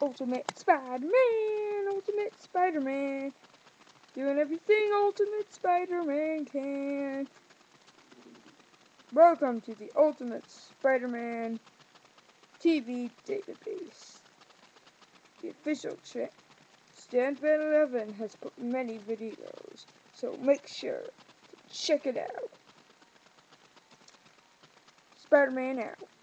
Ultimate Spider-Man, Ultimate Spider-Man, doing everything Ultimate Spider-Man can. Welcome to the Ultimate Spider-Man TV database. The official Stanford 11 has put many videos, so make sure to check it out. Spider-Man out.